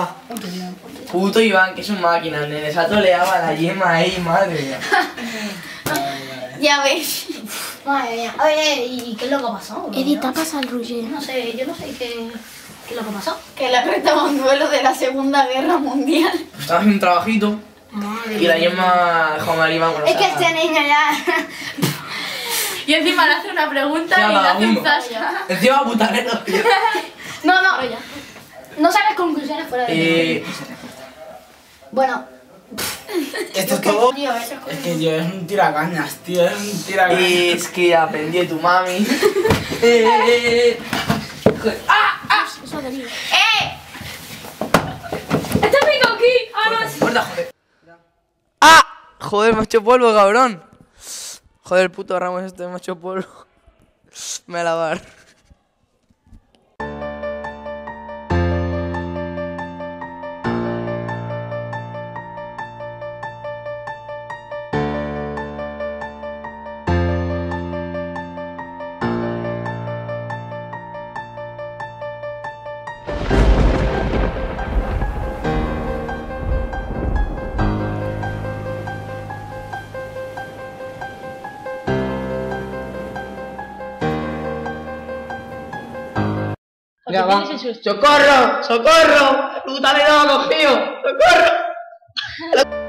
Puto Iván, que es un máquina, nene. Se ha troleado a la yema ahí, madre mía. Ya ves. Madre mía. Oye, ¿y qué es lo que ha pasado? Edita, pasa el Roger. No sé, yo no sé qué es lo que ha pasado. Que le retaba un duelo de la Segunda Guerra Mundial. Pues estaba haciendo un trabajito y la yema dejó mal Iván. Es que este niño ya... Y encima le hace una pregunta Ya, y le hace un vagabundo. zasca. Encima putanero, tío. No, no sacas conclusiones fuera de... Bueno... Esto es todo. Tío, eso Es que yo es un tiracañas, tío, es un tiracañas. Es que aprendí de tu mami. Eso deriva. ¡Este es mi coquí! ¡Ah, no! Corta, joder. ¡Ah! Joder, me ha hecho polvo, cabrón. Joder, el puto Ramos este me ha hecho polvo. Me voy a lavar. Ya va. ¡Socorro! ¡Socorro! ¡Puta le ha cogido! ¡Socorro!